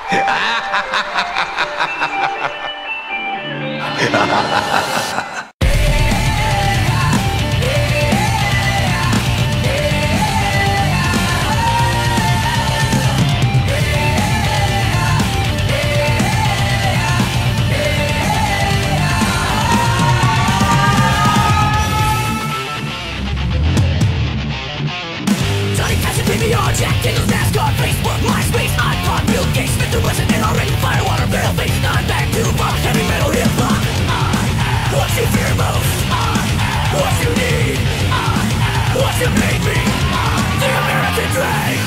Jack Daniels, NASCAR, Facebook, MySpace, iPod, Bill Gates, Smith & Wesson, NRA, Firewater, Battleface. Now I'm back to rock, heavy metal, hip-hop. What you fear most, what you need, what you made me, the American dream.